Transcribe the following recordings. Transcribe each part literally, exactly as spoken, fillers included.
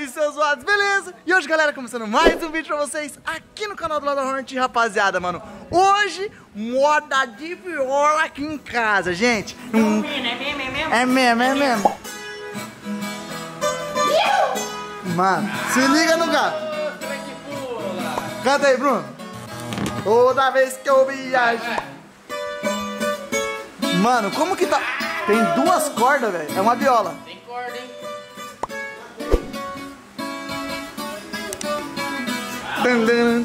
Salve, seus zoados, beleza? E hoje, galera, começando mais um vídeo pra vocês aqui no canal do Lado da Hornet, rapaziada, mano. Hoje, moda de viola aqui em casa, gente. Hum, é mesmo, é mesmo? É mesmo, é mesmo. Mano, se liga no gato. Canta aí, Bruno. Toda vez que eu viajo. Mano, como que tá? Tem duas cordas, velho. É uma viola. Tem corda, hein? Mano,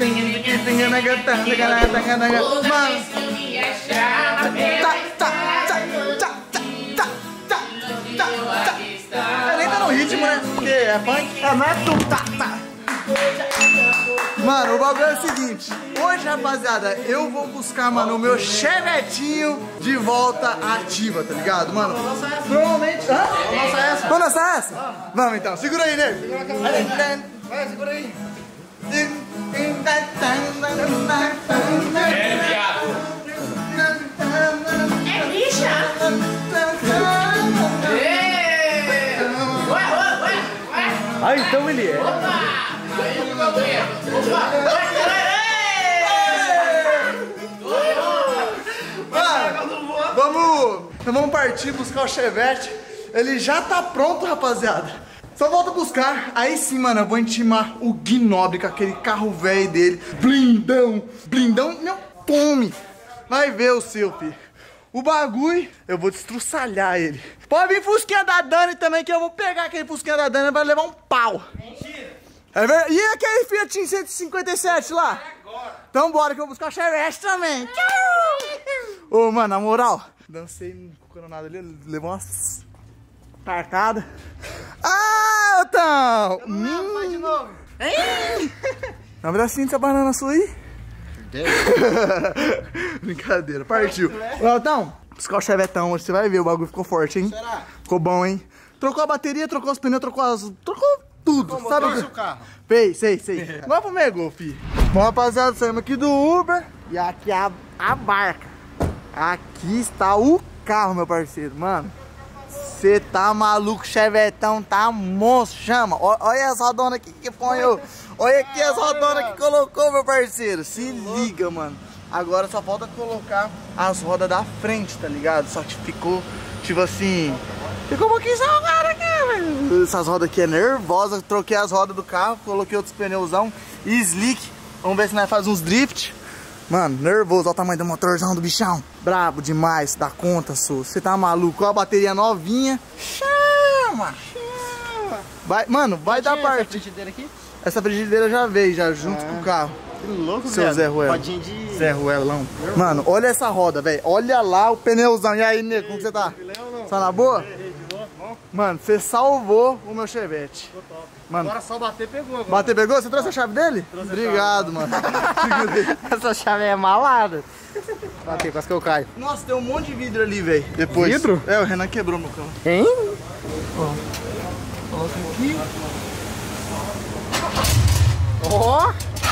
tá, tá, tá, tá, tá, tá, tá. É, nem tá no ritmo, né? Porque é punk. É, não é tu, tá, tá. Mano, o bagulho é o seguinte. Hoje, rapaziada, eu vou buscar, mano, o meu chevetinho de volta ativa, tá ligado, mano? Provavelmente... Hã? Vamos lançar essa? Vamos lançar essa? Vamos então, segura aí, nego. Segura a câmera. Vai, segura aí. É, viado. É bicha. Ué, ué, ué, ué. Ah, então ele é. Opa! Aí, meu banheiro. Mano, vamos, então vamos partir buscar o chevette. Ele já tá pronto, rapaziada. Só volta buscar. Aí sim, mano, eu vou intimar o Gnobre com aquele carro velho dele. Blindão. Blindão, meu tome. Vai ver o seu, filho. O bagulho, eu vou destruçalhar ele. Pode vir fusquinha da Dani também, que eu vou pegar aquele fusquinha da Dani e vai levar um pau. Mentira. É verdade? E aquele Fiat cento e cinquenta e sete lá? Agora. Então bora que eu vou buscar o chevette também. Ô, mano, na moral, dancei no coronado ali, levou umas tarcadas. Ah, Otão! Hum. Vai de novo. Hein? Dá um pedacinho dessa banana sua aí. Brincadeira, partiu. Ô, Otão, buscar o chevetão hoje, você vai ver, o bagulho ficou forte, hein? Será? Ficou bom, hein? Trocou a bateria, trocou os pneus, trocou as... Trocou tudo, Como sabe? trouxe o carro? Sei, sei, sei. Agora pro Megol, filho. Bom, rapaziada, saímos aqui do Uber. E aqui é a, a barca. Aqui está o carro, meu parceiro. Mano, você tá maluco, chevetão tá monstro. Chama, ó, olha essa rodona aqui que põe. Olha aqui essa rodona que colocou, meu parceiro. Se liga, mano. Agora só falta colocar as rodas da frente, tá ligado? Só que ficou, tipo assim... Ficou um pouquinho salgado aqui, velho. Essas rodas aqui é nervosa. Troquei as rodas do carro, coloquei outros pneuzão e slick. Vamos ver se nós faz uns drift. Mano, nervoso. Olha o tamanho do motorzão do bichão. Brabo demais, dá conta, sua. Você tá maluco? Olha a bateria novinha. Chama! Chama! Vai, mano, vai dar parte. Essa frigideira aqui? Essa frigideira já veio, já junto ah, com o carro. Que louco, seu velho. Zé Ruelo. Rodinha de... Zé Ruelão. Mano, olha essa roda, velho. Olha lá o pneuzão. E aí, nego, como você tá? Tá na boa? Mano, você salvou o meu chevette. Mano, agora só bater pegou. Agora. Bater pegou? Você trouxe a chave dele? Trouxe Obrigado, chave, mano. Essa chave é malada. Batei, quase que eu caio. Nossa, tem um monte de vidro ali, velho. Depois. Vidro? É, o Renan quebrou meu carro. Hein? Ó. Coloca aqui. Ó.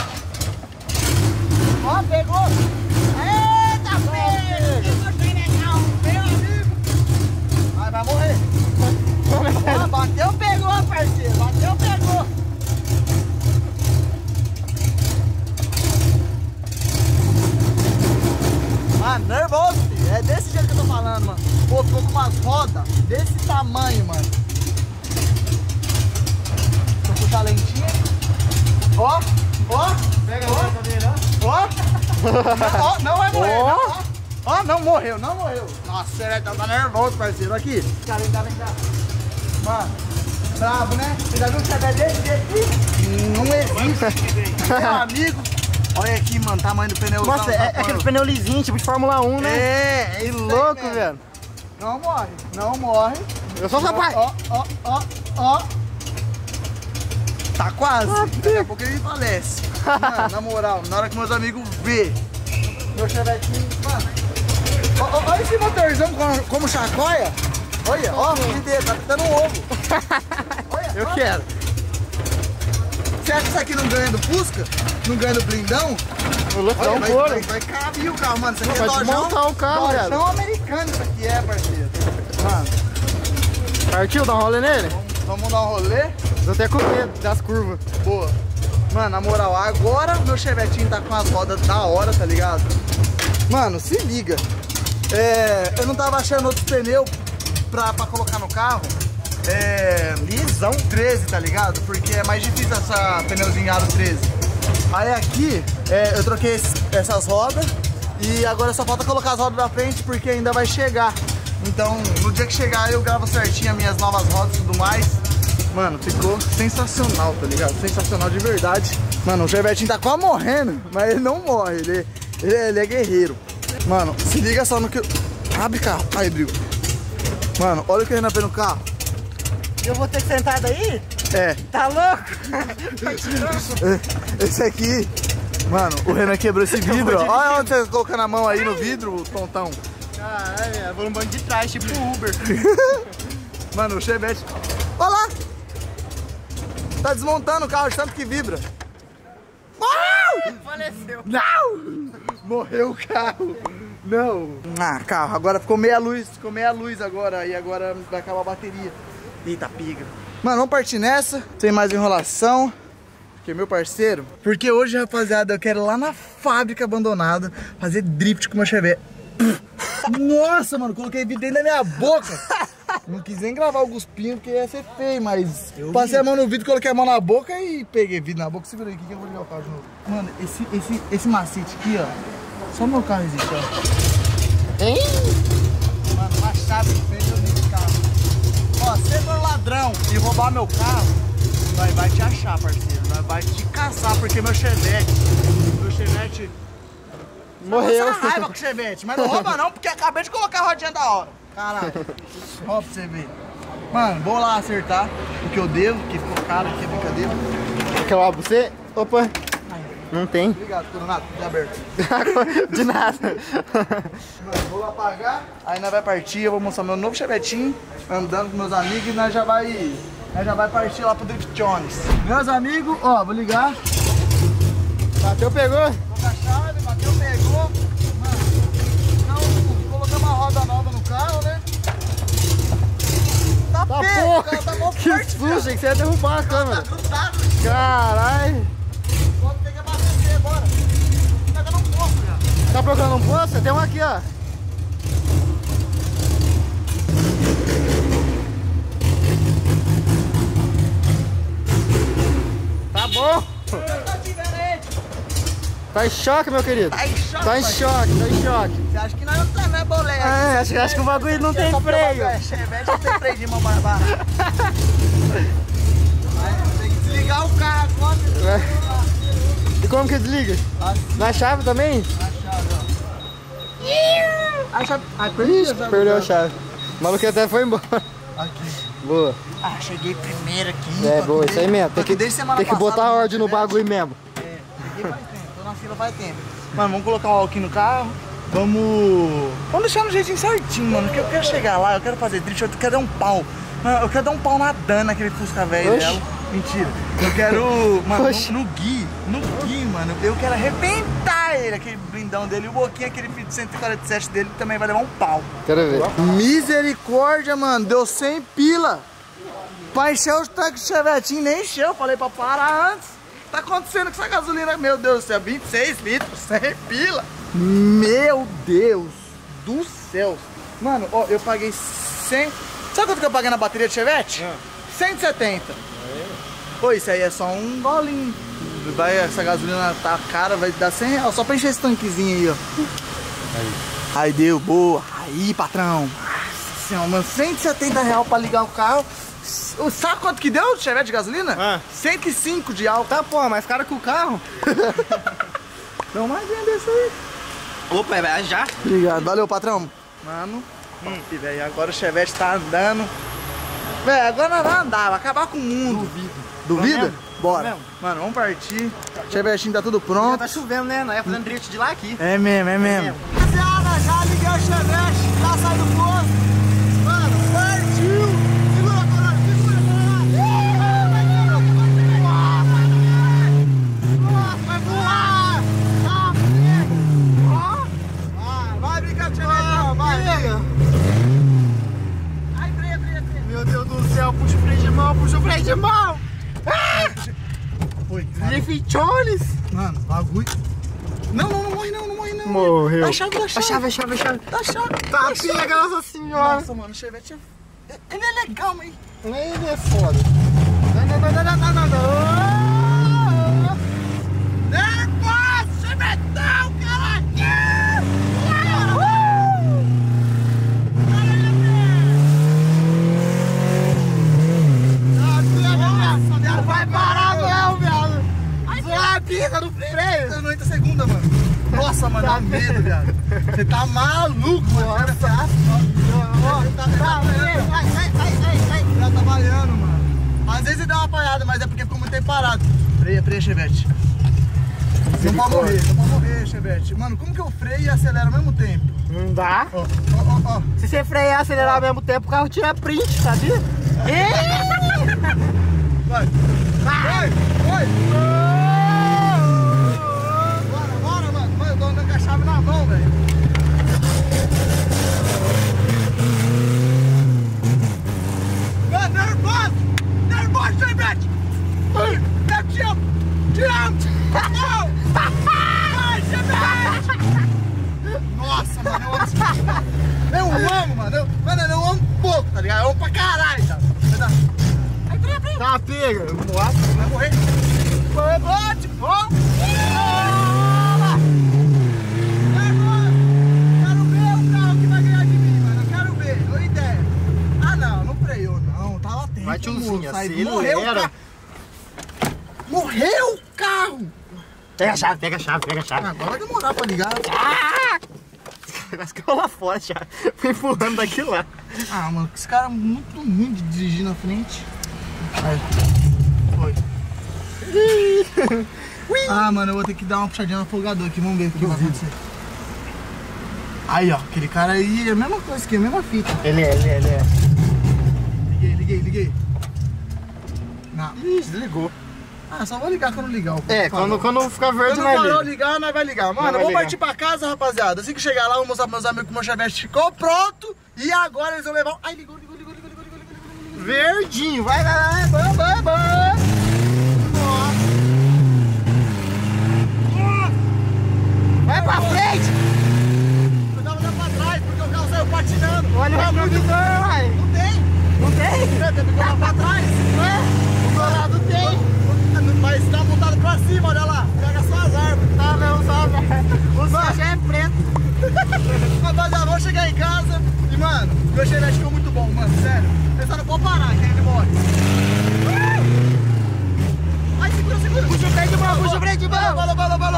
Ó, pegou. Eita, pegou. Meu amigo. Vai, vai morrer. Ó, bateu, pegou, parceiro. Bateu, pegou. Mano, nervoso, filho. É desse jeito que eu tô falando, mano. Pô, ficou com umas rodas desse tamanho, mano. Deixa eu puxar a lentinha. Ó, ó. Pega ó. Ó. Ó, não vai morrer. Ó, não, ó, não morreu, não morreu. Nossa, você tá nervoso, parceiro. Aqui. Cá, vem cá, vem cá. Mano, brabo, né? Você já viu que você é desse jeito aqui? Não existe. Meu amigo. Olha aqui, mano, tamanho do pneu. Nossa, é, é aquele pneu lisinho, tipo de Fórmula um, né? É, que é louco, aí, velho. Não morre, não morre. Eu sou rapaz. Ó, ó, ó, ó. Tá quase. Ah, daqui a pouco ele falece. Mano, na moral, na hora que meus amigos vê meu chevetinho, mano. Ó, ó, olha esse motorzão como, como chacoalha. Olha, ó, que dedo, tá dando um ovo. Olha, eu ó. quero. Você acha que isso aqui não ganha do Fusca? Não ganha do blindão? Olha, vai, vai, vai caber o carro, mano. Isso aqui vai é dojão, desmontar o carro, velho. Dojão americano isso aqui é, parceiro. Mano. Partiu? Dá um rolê nele? Vamos, vamos dar um rolê. Tô até com medo das curvas. Boa. Mano, na moral, agora meu chevetinho tá com as rodas da hora, tá ligado? Mano, se liga. É, eu não tava achando outro pneu pra, pra colocar no carro. É, lisão treze, tá ligado? Porque é mais difícil essa pneuzinho aro treze. Aí aqui, é, eu troquei esse, essas rodas. E agora só falta colocar as rodas da frente porque ainda vai chegar. Então, no dia que chegar eu gravo certinho as minhas novas rodas e tudo mais. Mano, ficou sensacional, tá ligado? Sensacional de verdade. Mano, o chevetinho tá quase morrendo, mas ele não morre, ele, ele, ele é guerreiro. Mano, se liga só no que... Abre carro, aí, Bril. Mano, olha o que o Renan fez no carro. Eu vou ter que sentar daí? É. Tá louco? Esse aqui... Mano, o Renan quebrou esse vidro, ó. Olha onde você colocando a mão aí no vidro, tontão. Caralho, eu vou no banco de trás, tipo Uber. Mano, o Chevette... Olha lá! Tá desmontando o carro de tanto que vibra. Faleceu. Não! Morreu o carro. Não. Ah, carro. Agora ficou meia luz. Ficou meia luz agora. E agora vai acabar a bateria. Eita, piga. Mano, vamos partir nessa. Sem mais enrolação. Porque meu parceiro... Porque hoje, rapaziada, eu quero ir lá na fábrica abandonada fazer drift com o meu Chevette. Nossa, mano. Coloquei vidro dentro da minha boca. Não quis nem gravar o guspinho porque ia ser feio, mas eu passei vi. a mão no vidro, coloquei a mão na boca e peguei vidro na boca. Segura aí aqui que eu vou ligar o carro de novo. Mano, esse, esse, esse macete aqui, ó. Só no meu carro existe, ó. Hein? Mano, uma chave feita nesse carro. Ó, se for ladrão e roubar meu carro, vai, vai te achar, parceiro. Vai, vai te caçar, porque meu Chevette, meu Chevette... Morreu. Nossa, raiva com o Chevette, mas não rouba não, porque acabei de colocar a rodinha da hora. Caralho, ó pra você ver. Mano, vou lá acertar o que eu devo, que ficou caro aqui, é brincadeira. Quer lá você? Opa, não tem. Obrigado, Coronado, tudo aberto. De nada. Mano, vou lá pagar, aí nós vai partir, eu vou mostrar meu novo chevetinho, andando com meus amigos e nós já vai, nós já vai partir lá pro Drift Jones. Meus amigos, ó, vou ligar. Bateu, pegou. Tô com a chave, bateu, pegou. Uma roda nova no carro, né? Tá, tá pego, porra, cara, tá mó que forte, susto, achei que você ia derrubar a câmera. Tá grudado. Caralho. Vou ter que abastecer agora. Tá dando um pouco já. Tá procurando um poço? Tem um aqui, ó. Tá bom. Tá em choque, meu querido. Tá em choque, Tá em choque, tá em choque. Você acha que nós não tá, né, bolé? É, acho, acho que o bagulho não tem freio. É, Chevette não tem freio de mão barbada. Tem que desligar o carro agora. É. E como que desliga? Assim. Na chave também? Na chave, ó. A chave... Ah, Ixi, perdeu a chave. O maluco até foi embora. Aqui. Boa. Ah, cheguei primeiro aqui. É, boa, isso aí mesmo. Tem que, tem que botar a ordem no bagulho mesmo. É, cheguei faz tempo. Tô na fila faz tempo. Mano, vamos colocar um álcool aqui no carro. Vamos... Vamos deixar no jeitinho certinho, mano. Porque eu quero chegar lá, eu quero fazer drift, eu quero dar um pau. Mano, eu quero dar um pau na Dana, naquele Fusca velho dela. Mentira. Eu quero... Mano, no, no Gui. No Gui, mano. Eu quero arrebentar ele, aquele blindão dele. E o Boquinha, aquele cento e quarenta e sete dele, também vai levar um pau. Quero ver. Misericórdia, mano. Deu cem pila. Pra encher os tanques de chevetinho, nem encheu. Falei pra parar antes. Tá acontecendo com essa gasolina? Meu Deus do céu, vinte e seis litros, cem pila. Meu Deus do céu. Mano, ó, eu paguei cem... Sabe quanto que eu paguei na bateria de Chevette? É. cento e setenta. É. Pô, isso aí é só um golinho. Vai, essa gasolina tá cara, vai dar cem reais. Só pra encher esse tanquezinho aí, ó. Aí. Aí deu, boa. Aí, patrão. Nossa senhora, mano, cento e setenta reais pra ligar o carro. Sabe quanto que deu de Chevette de gasolina? Ah. cento e cinco de álcool. Tá, pô, mais caro que o carro. Não mais vem desse aí. Opa, é já? Obrigado, valeu, patrão. Mano, hum, e velho, agora o Chevette tá andando. Velho, agora nós vamos andar, vai acabar com o mundo. Duvido. Duvida? Bora. Mano, vamos partir. O Chevettinho tá tudo pronto. Já tá chovendo, né? Nós ia fazendo drift de lá aqui. É mesmo, é mesmo. Rapaziada, já liguei o Chevette, já sai do posto. Mano, partiu. Segura a corona, segura a corona. Vai voar. Vai brincar de Chevette, vai. Ai, freia, freia, freia. Meu Deus do céu, puxa o freio de mão, puxa o freio de mão. Foi. Grifichones. Mano, bagulho. Não, não, não morre não, não morre não. Morreu. A chave, a chave. A chave, a chave, a chave. A chave. Tá, pega, nossa senhora. Nossa, mano, o Chevette é... Ele é legal, mas... Ele é foda. Não, não, não, não, não, não, não. Nervoso, Chevetão, caralho. Não vai parar não, viado. Vai, pisa no freio. noventa segundos, mano. Nossa, mano, dá medo, viado. Você tá maluco, mano. Nossa, tá trabalhando. Vai, vai, vai, vai, vai. Já trabalhando, mano. Às vezes ele dá uma apanhada, mas é porque ficou muito tempo parado. Freia, freia, Chevette. Não pode morrer, não pode morrer, Chevette. Mano, como que eu freio e acelero ao mesmo tempo? Não dá. Ó, ó, ó. Se você frear e acelerar ao mesmo tempo, o carro tira print, sabia? Vai, vai, vai. Bora, bora, mano. Mano, eu tô andando com a chave na mão, velho. Mano, nervoso! Nervoso, Chevette! Eu te amo! Te amo! Não! Vai, Chevette! Nossa, mano, eu amo esse bicho. Eu amo, mano. Eu, mano, eu amo pouco, tá ligado? Eu amo pra caralho, tá? Tá, pega. Nossa, vai morrer. Vai, bote, ó. Quero ver o carro que vai ganhar de mim, mano. Eu quero ver. Dou ideia. Ah, não, não freou, não. Tava atento. Vai, tiozinho, assim. Morreu o carro. Morreu o carro. Pega a chave, pega a chave, pega a chave. Agora vai demorar pra ligar. Ah! Quase que eu lá fora já. Fui empurrando daqui lá. Ah, mano, esse cara é muito ruim de dirigir na frente. Aí. Foi. Ah, mano, eu vou ter que dar uma puxadinha no afogador aqui, vamos ver o que, que vai acontecer. Aí, ó, aquele cara aí é a mesma coisa aqui, a mesma fita. Ele é, ele é, ele é. Liguei, liguei, liguei. Não. Ih, desligou. Ah, só vou ligar quando ligar. É, quando, quando ficar verde, quando nós parou liga. ligar, nós vai ligar. Mano, vai eu vou ligar. partir pra casa, rapaziada. Assim que chegar lá, eu vou mostrar pros meus amigos que o meu Chevette ficou pronto. E agora eles vão levar... Ai, ligou, ligou, ligou, ligou, ligou, ligou, ligou, ligou. Verdinho, vai, vai, vai, vai, vai, vai. Vai pra frente! Eu tava olhando pra trás, porque o carro saiu patinando. Olha o retrovisor, vai. Não tem. Não tem? Tem que olhar pra trás. É? Do lado tem. Mas tá montado pra cima, olha lá. Pega só as árvores. Tá, não, só, o sol já é preto. Rapaziada, vamos chegar em casa. E, mano, meu Chevette ficou muito bom, mano, sério. Ele só não pode parar, que ele morre. Ai, segura, segura. Puxa o freio de mão, puxa o freio de mão. Balou, balou, balou.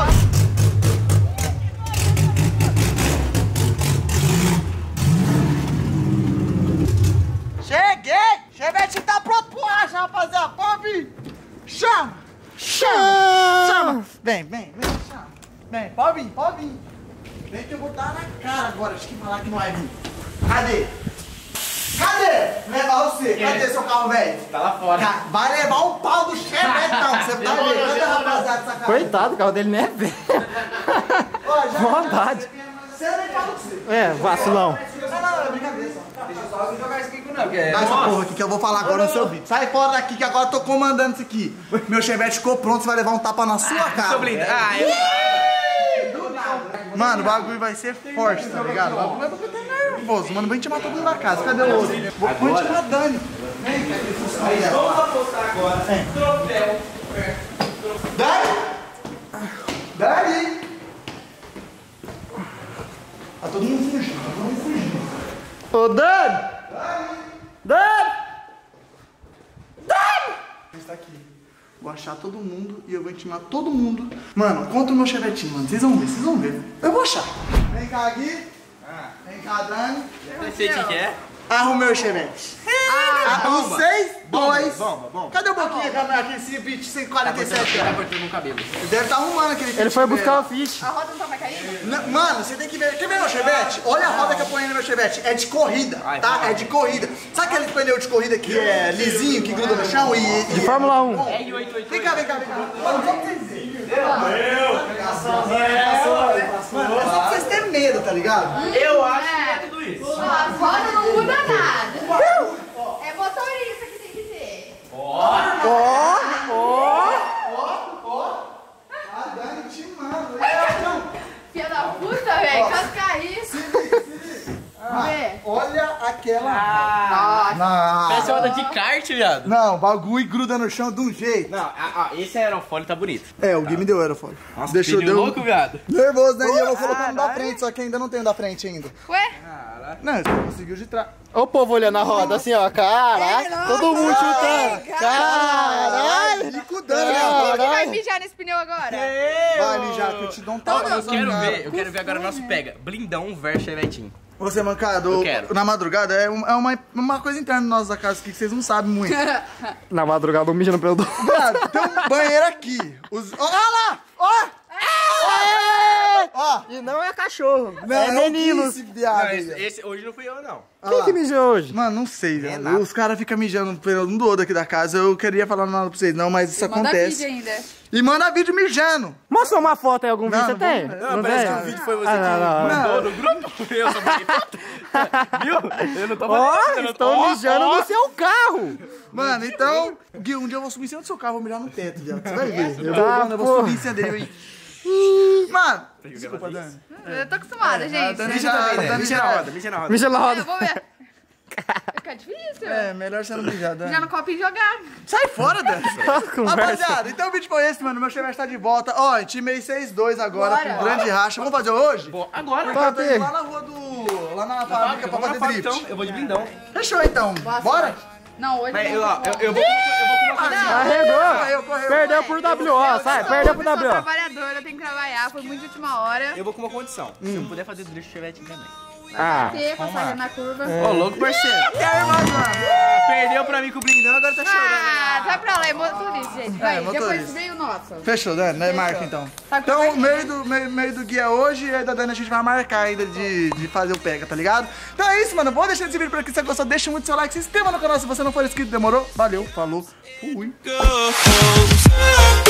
Cheguei! Chevette tá pronto pro acha, rapaziada. Pode vir. Chama! Chama! Chama! Vem, vem, vem, chama. Vem, pode vir, pode vir. Vem que eu vou dar na cara agora. Acho que falar que não vai vir. Cadê? Cadê? Levar você. Cadê seu carro, velho? Tá lá fora. Vai levar um pau do Chevetão. Você tá vendo? Cadê, rapaziada, essa cara? Coitado, o carro dele nem é velho. Ó, já- Vontade. Você nem fala com você. É, vacilão. Não, não, não, é brincadeira só. Deixa eu só jogar isso aqui com não, porque é... Dá essa porra aqui que eu vou falar agora no seu vídeo. Sai fora daqui que agora eu tô comandando isso aqui. Meu Chevette ficou pronto, você vai levar um tapa na sua cara. Seu blindo. Ah, eu... Mano, o bagulho vai ser forte, tá ligado? O bagulho vai ficar nervoso. Mano, vou intimar todo mundo na casa. Cadê o outro? Vou, vou intimar a Dani. Vem, cara. Vamos apostar agora. Troféu. Dani! Dani! Tá todo mundo fugindo, tá todo mundo fugindo. Ô, Dani! Dani! Dani! Ele está aqui. Vou achar todo mundo e eu vou intimar todo mundo. Mano, contra o meu chevetinho, mano. Vocês vão ver, vocês vão ver. Eu vou achar. Vem cá, Gui. Vem cá, Dani. Não sei o que é. Arrumei o chevette. Ah, vocês dois. Bomba, bomba. Cadê o Boquinha que aqui esse beat cento e quarenta e sete? Tá cortando no cabelo. Ele deve estar arrumando aquele Ele foi buscar o fit. A roda não tá mais caindo? Não, mano, você tem que ver. Quer ver meu chevette? Olha a roda que eu ponho no meu chevette. É de corrida, Ai, tá? vai. É de corrida. Sabe aquele pneu de corrida que é lisinho, que gruda no chão e. e De Fórmula um. É I oito oito. Vem cá, vem cá, vem cá. Mano, só pra vocês verem. Mano, é só pra vocês terem medo, tá ligado? Eu acho que é tudo isso. A roda não muda nada. É motorista que tem que ter. Ó, ó. de kart, viado. Não, o bagulho gruda no chão de um jeito. Não, ah, ah, esse aerofólio tá bonito. É, o Gui me deu aerofólio. Nossa, Deixa eu pneu deu louco, viado. nervoso, né? E eu vou colocando da frente, só que ainda não tenho da frente ainda. Ué? Não, você conseguiu de trás. Olha o povo olhando a roda assim, ó. Caraca, todo mundo chutando. Caralho. Licudando, Quem né? vai mijar nesse pneu agora? Vai mijar, que eu te dou um tapa na Eu sua quero cara. ver, eu quero ver agora o nosso pega. Blindão versus Chevetinho. Você, mancado, Eu quero. na madrugada é, um- é uma, uma coisa interna nossa da casa aqui que vocês não sabem muito. Na madrugada, um mijando pelo do... Viado, tem um banheiro aqui. Os... Ó, olha lá! Ó! Ó! E não é cachorro, Não, é um meninos. Esse viado. Não, aí, esse, ó. esse hoje não fui eu, não. Olha Quem lá. que mijou hoje? Mano, não sei, velho. nada. Os caras ficam mijando pelo um do outro aqui da casa. Eu queria falar nada pra vocês, não, mas isso Manda acontece. vídeo ainda. E manda vídeo mijando. Mostra uma foto aí, algum Não, vídeo você não tem? vou- Não, parece tem? que o vídeo foi você Ah, não, não, que não. mandou no grupo. Eu sou bonito. Viu? Eu não tô Ó, fazendo. eu não estão tô- mijando ó. no seu carro. Mano, então, Gui, um dia eu vou subir em cima do seu carro, vou mirar no teto, viado. Você vai ver. Eu Tá, vou, mano, eu vou porra. subir em cima dele. Mano, desculpa, Dani. Eu tô acostumada, gente. Dani Mixa já, também, né? Dani Mixa já- na roda, mixa na roda. Mija na Eu roda. vou ver. Fica difícil. É, melhor você não mijar, Dani. Já no copo e jogar. Sai fora, Dani. Conversa. Rapaziada, então o vídeo foi esse, mano. Meu Chevette tá de volta. Ó, timei seis dois agora, Bora. com grande racha. Vamos fazer hoje? Pô, agora. Porque eu tô indo lá na rua do... Lá na fábrica pra Vamos fazer na drift. então. Eu vou de blindão. Fechou, então. Bora? Não, hoje Mas não. eu, ó, eu, eu vou com eu vou com uma camisa. Arregou. Correu, correu. Perdeu por W O, sai, perdeu por Eu sou W O. trabalhadora, eu tenho que trabalhar, foi muito de última hora. Eu vou com uma condição. Se eu puder fazer drift Chevette também. Ah, Ter passagem na curva. Ô, louco, parceiro. Ah, perdeu pra mim com o blindão, agora tá chorando. Ah, vai pra lá, é motorista, gente. Vai, É, motorista. depois veio o nosso. Fechou, Dani, né? Marca então. Tá com Então, a o meio do, meio, meio do guia hoje e aí da Dani a gente vai marcar ainda de, de fazer o pega, tá ligado? Então é isso, mano. Vou deixar esse vídeo por aqui. Se você gostou, deixa muito seu like, se inscreva no canal se você não for inscrito. Demorou? Valeu, falou, fui. Go.